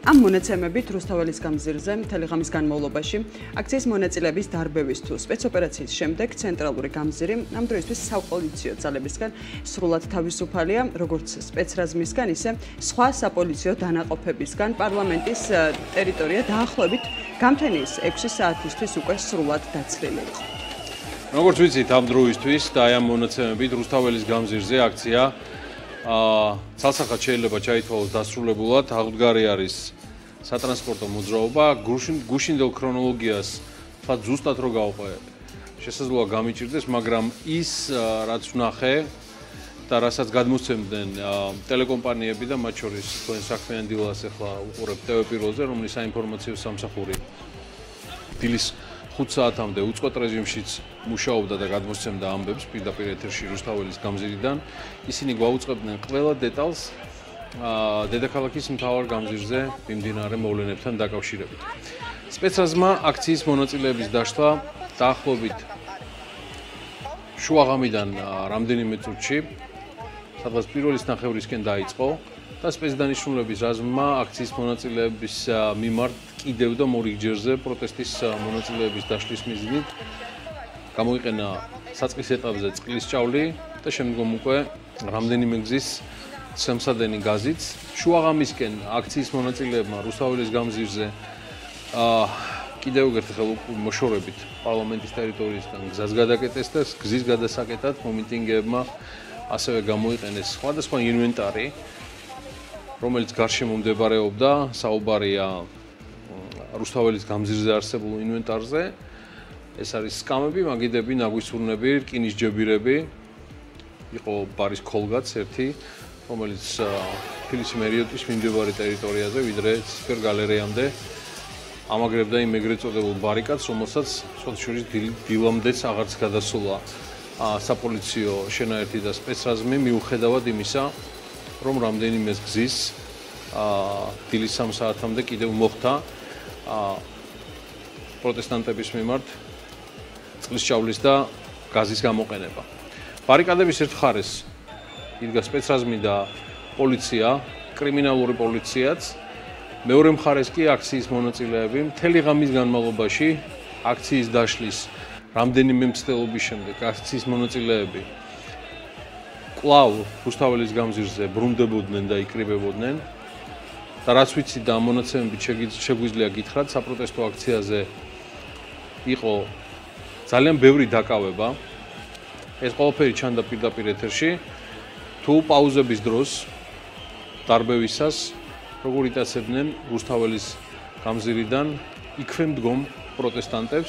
Ამ მონაცემებით რუსთაველის გამზირზე მთელი ღამის განმავლობაში აქციის მონაწილეების დარბევის თუ სპეცოპერაციის შემდეგ ცენტრალური გამზირი ამ დროისთვის საპოლიციო ძალებისგან სრულად თავისუფალია, როგორც სპეცრაზმისგან, ისე სხვა საპოლიციო დანაყოფებისგან. პარლამენტის ტერიტორია დაახლოებით გამთენის 6 საათისთვის უკვე სრულად დაცლილი იყო. როგორც ვიცით, ამ დროისთვის და ამ მონაცემებით რუსთაველის გამზირზე აქცია ცალსახად შეიძლება ჩაითვალოს დასრულებულად. აღდგარი არის სატრანსპორტო მოძრაობა, გუშინდელ ქრონოლოგიას თქვა ზუსტად რო გავყვე, შესაძლოა გამიჭირდეს, მაგრამ ის რაც ვნახე და რასაც გადმოსცემდნენ ტელეკომპანიები და მათ შორის თქვენ საქმიან დილას ახლა უყურებთ TV პირველზე, რომლის საინფორმაციო სამსახური დილის 5 საათამდე უწყვეტ რეჟიმშიც მუშაობდა და გადმოსცემდა ამბებს პირდაპირ ეთერში რუსთაველის გამზირიდან. ისინი გვაუწყებდნენ ყველა დეტალს დედაქალაქის მთავარ გამზირზე მიმდინარე მოვლენებთან დაკავშირებით. სპეცრაზმა აქციის მონაწილეების დაშლა დაახლოებით შუაღამიდან რამდენიმე წუთში, სადღაც პირველის ნახევრისკენ დაიწყო და სპეცდანიშნულების რაზმმა აქციის მონაწილეების მიმართ კიდევ და მორიგჯერზე პროტესტის მონაწილეების დაშლის მიზნით გამოიყენა საწყის ეტაპზე წყლის ჭავლი და შემდგომ უკვე რამდენიმე გზის შემსადენი გაზიც. შუაღამისკენ აქციის მონაწილეებმა რუსთაველის გამზირზე კიდევ ერთხელ მოშორებით პარლამენტის ტერიტორიისგან გზას გადაკეტეს და გზის გადასაკეთად მომიტინგეებმა ასევე გამოიყენეს სხვადასხვა ინვენტარი, რომელიც გარშემო მდებარეობდა, საუბარია რუსთაველის გამზირზე არსებულ ინვენტარზე. ეს არის სკამები, მაგიდები, ნაგვისურნები, რკინის ჯებირები. იყო ბარის ქოლგაც ერთი, რომელიც თბილისის მერიოტის მიმდებარე ტერიტორიაზე, ვიდრე სპერ გალერეამდე ამაგრებდა იმ ეგრეთ წოდებულ ბარიკადს, რომელსაც სოციალისტ დილამდეც აღარც გადასულა საპოლიციო შენაერთი და სპეცრაზმი, მიუხედავად იმისა, რომ რამდენიმე გზის დილის 3 საათამდე კიდევ მოხდა პროტესტანტების მიმართ წყლის ჭავლის და გაზის გამოყენება. ბარიკადების ერთ მხარეს იდგა სპეცრაზმი და პოლიცია, კრიმინალური პოლიციაც, მეორე მხარეს კი აქციის მონაწილეები. მთელი ღამის განმავლობაში აქციის დაშლის რამდენიმე მცდელობის შემდეგ აქციის მონაწილეები კვლავ რუსთაველის გამზირზე ბრუნდებოდნენ და იკრიბებოდნენ. და რაც ვიცი და მონაცემებით შეგვიძლია გითხრათ, საპროტესტო აქციაზე იყო ძალიან ბევრი დაკავება. ეს ყველაფერი ჩანდა პირდაპირ ეთერში. თუ პაუზების დროს დარბევისას როგორ იტაცებდნენ რუსთაველის გამზირიდან იქვე მდგომ პროტესტანტებს.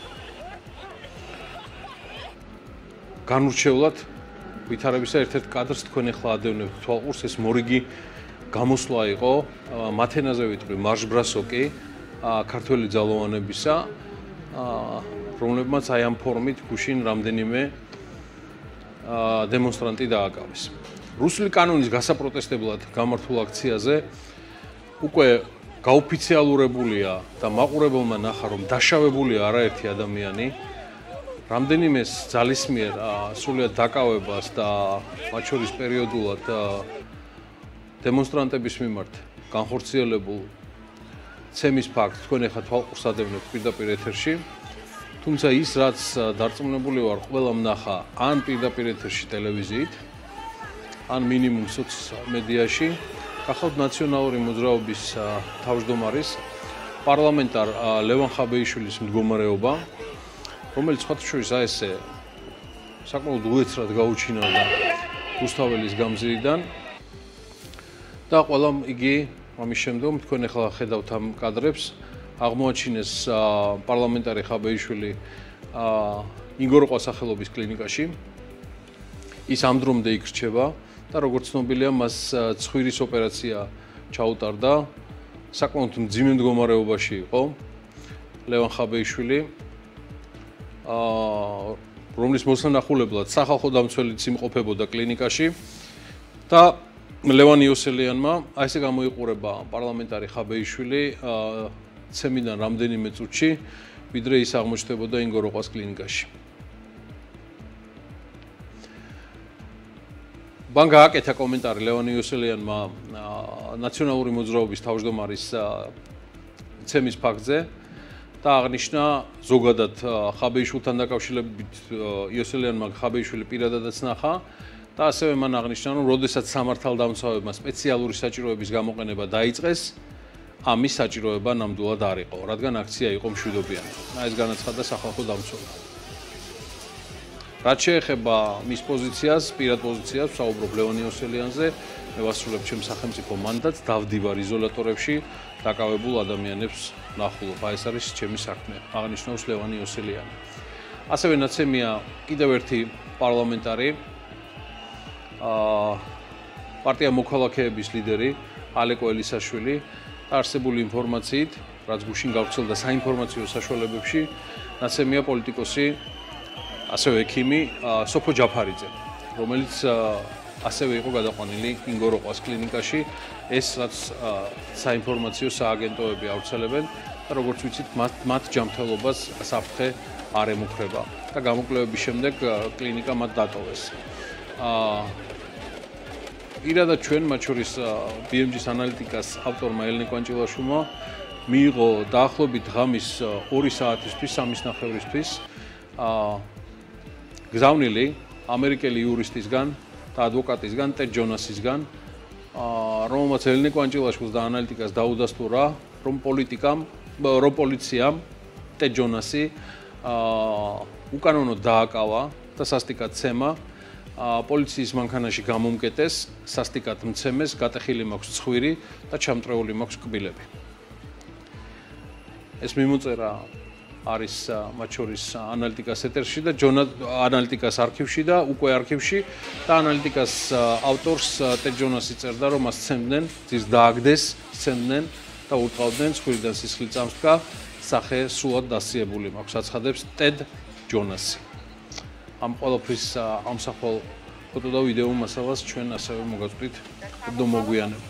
განურჩევლად ვითარებისა ერთ-ერთ კადრს თქვენ ახლა ადევნებთ თვალყურს, ეს მორიგი გამოსვლა იყო მათენაზე ვიტყვი მარშბრასოკი ქართველი ძალოვანებისა, რომლებმაც აი ამ ფორმით გუშინ რამდენიმე დემონსტრანტი დააკავეს. რუსული კანონის გასაპროტესტებლად გამართულ აქციაზე უკვე გაოფიციალურებულია და მაყურებელმა ნახა, რომ დაშავებულია არაერთი ადამიანი. რამდენიმე ძალის მიერ სრულად დაკავებას და მათ შორის პერიოდულად დემონსტრანტების მიმართ განხორციელებულ ცემის ფაქტს თქვენ ახლა თვალყურს ადევნებთ პირდაპირ ეთერში. თუმცა ის რაც დარწმუნებული ვარ, ყველამ ნახა ან პირდაპირ ეთერში ტელევიზიით, ან მინიმუმ სოციომედიაში, გახავთ ნაციონალური მოძრაობის თავმჯდომარის პარლამენტარ ლევან ხაბეიშვილის მდგომარეობა, რომელიც სხვათა შორის აესე საკმაოდ უეცრად გაუჩინარდა რუსთაველის გამზირიდან და ყველამ იგი ამის შემდგომ თქვენ ახლა ხედავთ ამ კადრებს აღმოაჩინეს პარლამენტარი ხაბეიშვილი ინგოროყვა სახელობის კლინიკაში. ის ამ დრომდე იქ რჩება და როგორც ცნობილია, მას ცხვირის ოპერაცია ჩაუტარდა. საკმაოდ მძიმე მდგომარეობაში იყო ლევან ხაბეიშვილი, რომლის მოსანახულებლად სახალხო დამცველიც იმყოფებოდა კლინიკაში და ლევან იოსელიანმა აი ესე გამოიყურება პარლამენტარი ხაბეიშვილი ცემიდან რამდენიმე წუთში, ვიდრე ის აღმოჩნდებოდა ინგოროყვას კლინიკაში. მან გააკეთა კომენტარი ლევან იოსელიანმა ნაციონალური მოძრაობის თავმჯდომარის ცემის ფაქტზე და აღნიშნა ზოგადად ხაბეიშვილთან დაკავშირებით იოსელიანმა ხაბეიშვილი პირადადაც ნახა და ასევე მან აღნიშნა, რომ როდესაც სამართალდამცავებმა სპეციალური საჭიროების გამოყენება დაიწყეს, ამის საჭიროება ნამდვილად არ იყო, რადგან აქცია იყო მშვიდობიანი. ეს განაცხადა სახალხო დამცველმა. რაც შეეხება მის პოზიციას, პირად პოზიციას, საუბრობ ლევან იოსელიანზე, მე ვასრულებ ჩემს სახელმწიფო მანდატს, დავდივარ იზოლატორებში დაკავებულ ადამიანებს ვნახულობ. ეს არის ჩემი საქმე, აღნიშნავს ლევან იოსელიანი. ასევე ნაცემია კიდევ ერთი პარლამენტარი, პარტია მოქალაქეების ლიდერი ალეკო ელისაშვილი და არსებული ინფორმაციით, რაც გუშინ გავრცელდა საინფორმაციო საშუალებებში, ნაცემია პოლიტიკოსი, ასევე ექიმი სოფო ჯაფარიძე, რომელიც ასევე იყო გადაყვანილი ინგოროყვას კლინიკაში, ეს რაც საინფორმაციო სააგენტოები ავრცელებენ და როგორც ვიცით, მათ ჯანმრთელობას საფრთხე არ ემუქრება და გამოკვლევების შემდეგ კლინიკა მათ დატოვეს. პირადად ჩვენ, მათ შორის BMG-ს ანალიტიკას ავტორმა ელენე კვანჭილაშვილმა მიიღო დაახლოებით ღამის 2 საათისთვის, 3:30-ისთვის გზავნილი ამერიკელი იურისტისგან და ადვოკატისგან, ტედ ჯონასისგან, რომელმაც ელენე კვანჭილაშვილს და ანალიტიკას დაუდასტურა, რომ პოლიციამ ტედ ჯონასი უკანონოდ დააკავა და სასტიკად ცემა პოლიციის მანქანაში გამომკეტეს, სასტიკად მცემეს, გატეხილი მაქვს ცხვირი და ჩამტრეული მაქვს კბილები. ეს მიმოწერა არის მათ შორის ანალიტიკას ეთერში და ანალიტიკას არქივში და უკვე არქივში და ანალიტიკას ავტორს ტედ ჯონასი წერდა, რომ მას სცემდნენ, ძირს დააგდეს, სცემდნენ და ურტყავდნენ ცხვირიდან სისხლი წამსდგა, სახე სრულად დასიებული მაქვს, აცხადებს ტედ ჯონასი. ამ ყველაფრის ამსახველ ფოტო და ვიდეო მასალას ჩვენ ასევე მოგაწვდით და მოგვიანებით.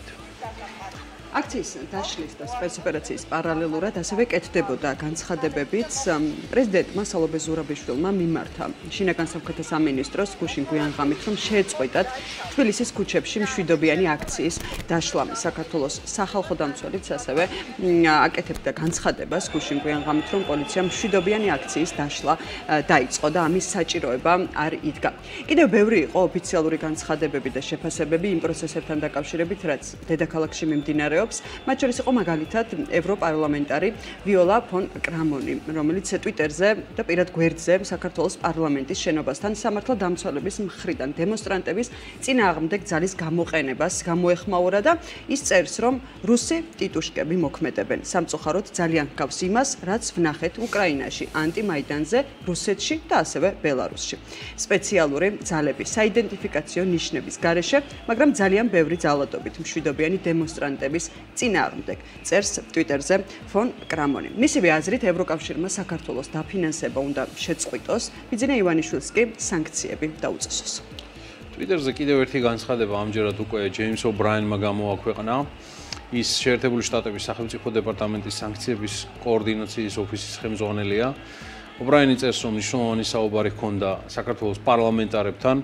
აქციის დაშლის და სპეცოპერაციის პარალელურად ასევე კეთდებოდა განცხადებებიც პრეზიდენტმა სალობე ზურაბიშვილმა მიმართა შინაგან სამხედრო სამინისტროს გუშინ გვიანღამით, რომ შეეწყვეტათ თბილისის ქუჩებში მშვიდობიანი აქციის დაშლა. საქართველოს სახალხო დამცველიც ასევე აკეთებდა განცხადებას გუშინ გვიანღამით, რომ პოლიციამ მშვიდობიანი აქციის დაშლა დაიწყო და ამის საჭიროება არ იდგა. კიდევ ბევრი იყო ოფიციალური განცხადებები და შეფასებები იმ პროცესებთან დაკავშირებით, რაც დედაქალაქში მიმდინარეობს. მათ შორის იყო მაგალითად ევროპარლამენტარი ვიოლა ფონ კრამონი, რომელიც ტვიტერზე და პირად გვერდზე საქართველოს პარლამენტის შენობასთან სამართალდამცველების მხრიდან დემონსტრანტების წინააღმდეგ ძალის გამოყენებას გამოეხმაურა და ის წერს, რომ რუსი ტიტუშკები მოქმედებენ. სამწუხაროდ ძალიან გავს იმას, რაც ვნახეთ უკრაინაში, ანტიმაიდანზე, რუსეთში და ასევე ბელარუსში. სპეციალური ძალების საიდენტიფიკაციო ნიშნების გარეშე, მაგრამ ძალიან ბევრი ძალადობით მშვიდობიანი დემონსტრანტების წინააღმდეგ წერს ტვიტერზე ფონ კრამონი. მისივე აზრით ევროკავშირმა საქართველოს დაფინანსება უნდა შეწყვიტოს, ბიძინა ივანიშვილს კი სანქციები დაუწესოს. ტვიტერზე კიდევ ერთი განცხადება ამჯერად უკვე ჯეიმს ობრაენმა გამოაქვეყნა. ის შეერთებული შტატების სახელმწიფო დეპარტამენტის სანქციების კოორდინაციის ოფისის ხელმძღვანელია. ობრაენი წერს, რომ მნიშვნელოვანი საუბარი ჰქონდა საქართველოს პარლამენტარებთან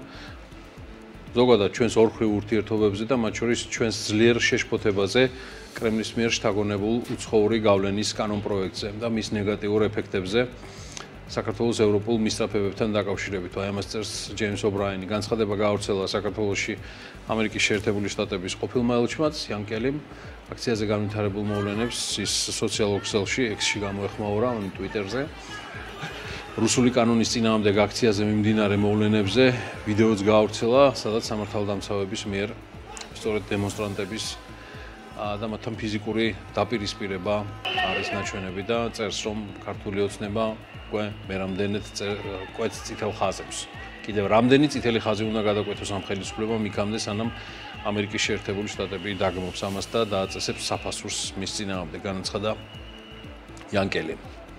ზოგადად ჩვენს ორხრივ ურთიერთობებზე და მათ შორის ჩვენს ძლიერ შეშფოთებაზე კრემლის მიერ შთაგონებულ უცხოური გავლენის კანონპროექტზე და მის ნეგატიურ ეფექტებზე საქართველოს ევროპულ მისწრაფებებთან დაკავშირებით. ამას წერს ჯეიმს ობრაენი. განცხადება გაავრცელა საქართველოში ამერიკის შეერთებული შტატების ყოფილმა ელჩმაც იან კელიმ. აქციაზე განვითარებულ მოვლენებს ის სოციალურ ქსელში X-ში გამოეხმაურა ტვიტერზე. რუსული კანონის წინააღმდეგ აქციაზე მიმდინარე მოვლენებზე ვიდეოც გაავრცელა, სადაც სამართალდამცავების მიერ სწორედ დემონსტრანტების და მათთან ფიზიკური დაპირისპირება არის ნაჩვენები და წერს, რომ ქართული ოცნება უკვე მე რამდენად კვეთს წითელ ხაზებს. კიდევ რამდენი წითელი ხაზი უნდა გადაკვეთოს ამ ხელისუფლებამ იქამდე, სანამ ამერიკის შეერთებული შტატები დაგმობს ამას და დააწესებს საფასურს მის წინააღმდეგ, განაცხადა იან კელიმ.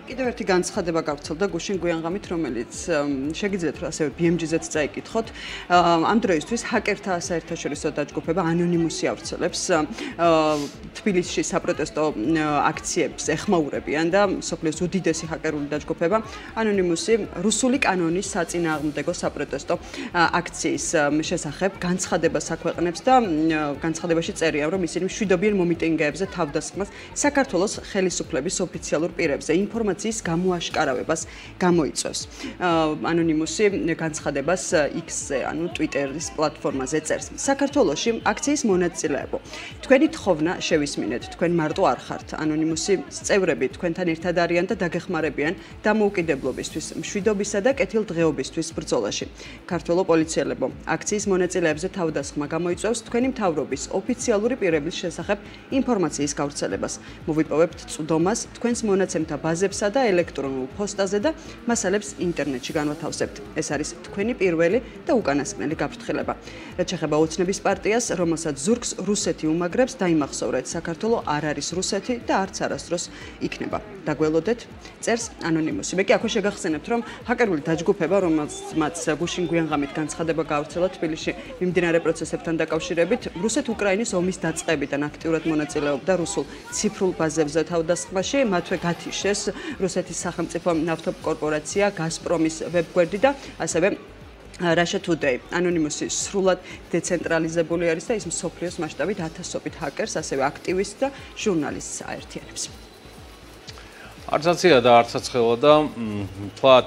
კიდევ ერთი განცხადება გავრცელდა გუშინ გვიანღამით, რომელიც შეგიძლიათ ასევე BMG-ზეც წაიკითხოთ. ამ დროისთვის ჰაკერთა საერთაშორისო დაჯგუფება ანონიმუსი ავრცელებს თბილისში საპროტესტო აქციებს ეხმაურებიან და მსოფლიოს უდიდესი ჰაკერული დაჯგუფება ანონიმუსი რუსული კანონის საწინააღმდეგო საპროტესტო აქციის შესახებ განცხადებას აქვეყნებს და განცხადებაში წერია, რომ ისინი მშვიდობიან მომიტინგეებზე თავდასხმას საქართველოს ხელისუფლების ოფიციალურ პირებზე ინფორმაციის გამოაშკარავებას გამოიწვევს. ანონიმუსი განცხადებას X-ზე, ანუ Twitter-ის პლატფორმაზე წერს. საქართველოში აქციის მონაწილეებო. თქვენი თხოვნა შევისმინეთ, თქვენ მარტო არ ხართ. ანონიმუსი წევრები თქვენთან ერთად არიან და დაგეხმარებიან დამოუკიდებლობისთვის, მშვიდობისა და კეთილდღეობისთვის ბრძოლაში. ქართველო პოლიციელებო, აქციის მონაწილეებზე თავდასხმა გამოიწვევს თქვენი მთავრობის ოფიციალური პირების შესახებ ინფორმაციის გავრცელებას. მოვიპოვებთ წვდომას თქვენს მონაცემთა ბაზებსა და ელექტრონულ ფოსტაზე და მასალებს ინტერნეტში განვათავსებთ. ეს არის თქვენი პირველი და უკანასკნელი გაფრთხილება. რაც შეეხება ოცნების პარტიას, რომელსაც ზურგს რუსეთი უმაგრებს, დაიმახსოვრეთ, საქართველო არ არის რუსეთი და არც არასდროს იქნება. დაგველოდეთ, წერს ანონიმუსი. მე კი აქვე შეგახსენებთ, რომ ჰაკერული დაჯგუფება, რომელსაც გუშინ გვიანღამით განცხადება გავრცელა თბილისში მიმდინარე პროცესებთან დაკავშირებით, რუსეთ-უკრაინის ომის დაწყებიდან აქტიურად მონაწილეობდა რუსულ ციფრულ ბაზებზე თავდასხმაში, მათვე გათიშეს რუსეთის სახელმწიფო ნავთობკორპორაცია გაზპრომის ვებგვერდი და ასევე Russia Today. ანონიმუსი სრულად დეცენტრალიზებული არის და ის მსოფლიოს მასშტაბით ათასობით ჰაკერს, ასევე აქტივისტს და ჟურნალისტს აერთიანებს. არცაცია და არცაცხელა და თლათ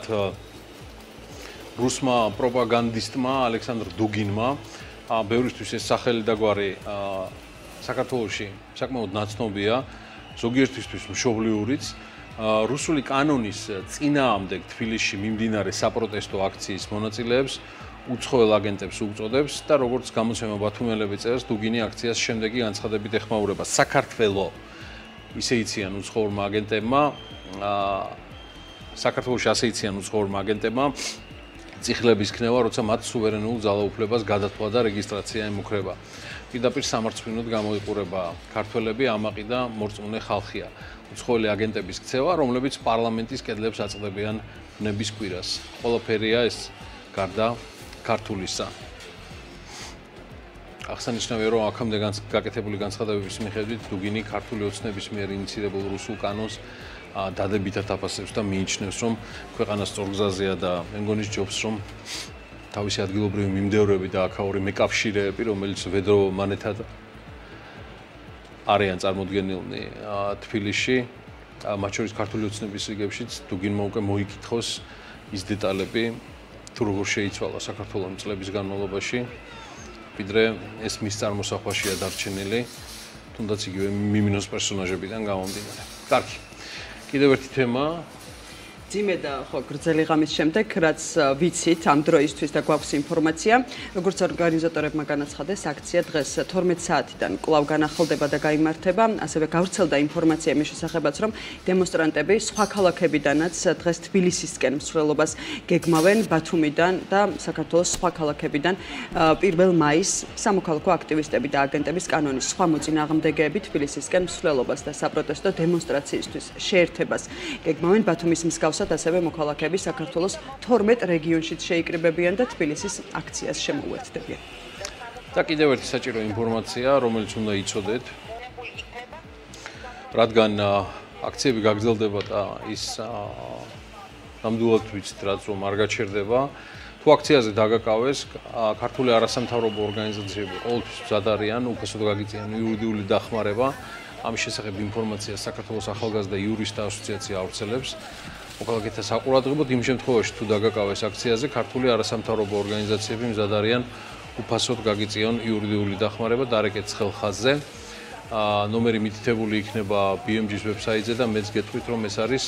რუსმა პროპაგანდისტმა ალექსანდრ დუგინმა ბევრისთვის ეს სახელი და გვარი საქართველოში საკმაოდ ნაცნობია, ზოგიერთისთვის მშობლიურიც. რუსული კანონის წინააღმდეგ თბილისში მიმდინარე საპროტესტო აქციის მონაწილეებს უცხოელ აგენტებს უწოდებს და როგორც გამოცემა ბათუმელები წერს, დუგინი აქციას შემდეგი განცხადებით ეხმაურება საქართველო. ისე იციან უცხოურმა აგენტებმა, საქართველოში ასე იციან უცხოურმა აგენტებმა წიხლების ქნება, როცა მათ სუვერენულ ძალაუფლებას გადათვლა და რეგისტრაცია ემუქრება. პირდაპირ სამართლმსაჯულოდ გამოიყურება ქართველები, ამაყი და მორწმუნე ხალხია. უცხოელი აგენტების ქცევა, რომლებიც პარლამენტის კედლებს აწყდებიან ბნების კვირას. ყველაფერია ეს გარდა ქართულისა. აღსანიშნავია, რომ აქამდე გაკეთებული განცხადებების მიხედვით დუგინი ქართული ოცნების მიერ ინიციირებულ რუსულ კანონს დადებითად აფასებს და მიიჩნევს, რომ ქვეყანა სწორ გზაზეა და მე მგონი ჯობს, რომ თავისი ადგილობრივი მიმდევრები და აქაური მეკავშირეები, რომელიც ვედრო მანეთად არიან წარმოდგენილნი თბილისში, მათ შორის ქართული ოცნების რიგებშიც დუგინმა უკვე მოიკითხოს ის დეტალები, თუ როგორ შეიცვალა საქართველოს წლების განმავლობაში, ვიდრე ეს მის წარმოსახვაშია დარჩენილი, თუნდაც იგივე მიმინოს პერსონაჟებიდან გამომდინარე. კარგი. კიდევ ერთი თემა ძიმე და ხო გრძელი ღამის შემდეგ, რაც ვიცით ამ დროისთვის და გვაქვს ინფორმაცია, როგორც ორგანიზატორებმა განაცხადეს, აქცია დღეს 12 საათიდან კვლავ განახლდება და გაიმართება, ასევე გავრცელდა ინფორმაცია იმის შესახებაც, რომ დემონსტრანტები სხვა ქალაქებიდანაც დღეს თბილისისკენ მსვლელობას გეგმავენ ბათუმიდან და საქართველოს სხვა ქალაქებიდან 1 მაისს სამოქალაქო აქტივისტები და აგენტების კანონის სხვა მოწინააღმდეგეები თბილისისკენ მსვლელობას და საპროტესტო დემონსტრაციისთვის შეერთებას გეგმავენ ბათუმის მსგავსად ასევე მოქალაქეები საქართველოს 12 რეგიონშიც შეიკრიბებიან და თბილისის აქციას შემოუერთდებიან. და კიდევ ერთი საჭირო ინფორმაცია, რომელიც უნდა იცოდეთ, რადგან აქციები გაგრძელდება და ის ნამდვილად ვიცით, რაც რომ არ გაჩერდება, თუ აქციაზე დაგაკავეს, ქართული არასამთავრობო ორგანიზაციები ყოველთვის მზად არიან, უფასოდ გაგიწევენ იურიდიული დახმარება. ამის შესახებ ინფორმაციას საქართველოს ახალგაზრდა იურისტთა ასოციაცია ავრცელებს. მოქალაქეთა საყურადღებოდ იმ შემთხვევაში თუ დაგაკავეს აქციაზე, ქართული არასამთავრობო ორგანიზაციები მზად არიან უფასოდ გაგიწევენ იურიდიული დახმარება დარეკეთ ხელხაზზე. ნომერი მითითებული იქნება BMG-ის ვებსაიტზე და მეც გეტყვით, რომ ეს არის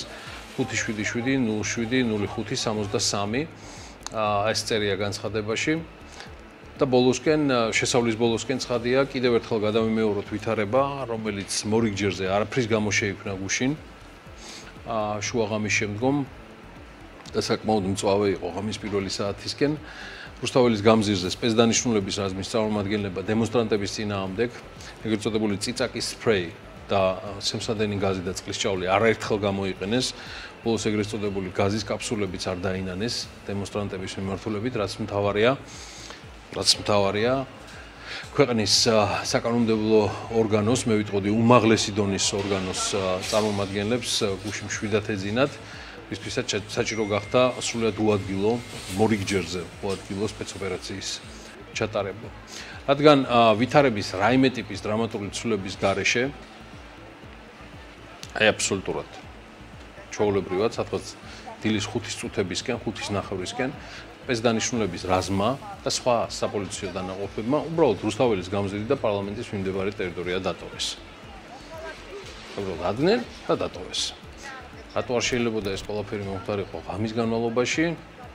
577070563. ეს წერია განცხადებაში. და ბოლოსკენ, შესავლის ბოლოსკენ ცხადია, კიდევ ერთხელ გადავიმეოროთ ვითარება, რომელიც მორიგჯერზე არაფრის გამო შეიქმნა გუშინ. შუაღამის შემდგომ და საკმაოდ მწვავე იყო ღამის პირველი საათისკენ. რუსთაველის გამზირზე სპეცდანიშნულების რაზმის წარმომადგენლება დემონსტრანტების წინააღმდეგ, ეგრეთ წოდებული წიწაკის სპრეი და შემსადენი გაზი და წყლის ჭავლი არაერთხელ გამოიყენეს. ბოლოს ეგრეთ წოდებული გაზის კაფსულებიც არ დაინანეს დემონსტრანტების მიმართულებით, რაც მთავარია. ქვეყნის საკანონმდებლო ორგანოს, მე ვიტყოდი უმაღლესი დონის ორგანოს წარმომადგენლებს გუშინ 7-ად ეძინათ, ისთვისაც საჭირო გახდა სრულად უადგილო მორიგჯერზე უადგილო სპეცოპერაციის ჩატარება. რადგან ვითარების რაიმე ტიპის დრამატული ცვლილების გარეშე აი აბსოლუტურად ჩვეულებრივად სადღაც დილის 5-ის წუთებისკენ, 5-ის ნახევრისკენ სპეცდანიშნულების რაზმა და სხვა საპოლიციო დანაყოფებმა უბრალოდ რუსთაველის გამზირი და პარლამენტის მიმდებარე ტერიტორია დატოვეს. უბრალოდ ადნენ და დატოვეს. რატო არ შეიძლებოდა ეს ყველაფერი მომხდარიყო ღამის განმავლობაში?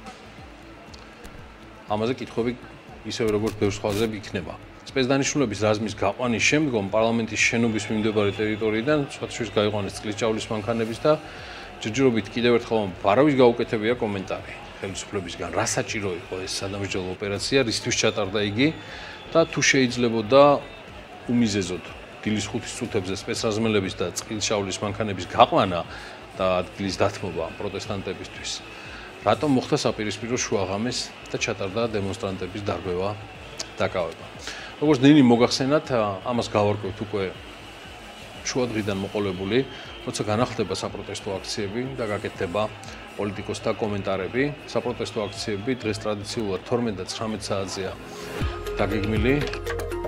ამაზე კითხვები ისევე როგორც ბევრ სხვაზე იქნება. სპეცდანიშნულების რაზმის გაყვანის შემდგომ პარლამენტის შენობის მიმდებარე ტერიტორიიდან სხვათაშორის გაიყვანეს წყლის ჭავლის მანქანების და ჯერჯერობით კიდევ ერთხელ არავის გაუკეთებია კომენტარი ხელისუფლებისგან, რა საჭირო იყო ეს სადამსჯელო ოპერაცია, რისთვის ჩატარდა იგი და თუ შეიძლებოდა უმიზეზოდ დილის 5-ის წუთებზე სპეცრაზმელების და წყლის ჭავლის მანქანების გაყვანა და ადგილის დათმობა პროტესტანტებისთვის. რატომ მოხდა საპირისპირო შუაღამეს და ჩატარდა დემონსტრანტების დარბევა, დაკავება. როგორც ნინი მოგახსენათ, ამას გავარკვევთ უკვე შუადღიდან მოყოლებული, როცა განახლდება საპროტესტო აქციები და გაკეთდება პოლიტიკოსთა კომენტარები. საპროტესტო აქციები დღეს ტრადიციულად 12 და 19 საათზეა დაგეგმილი.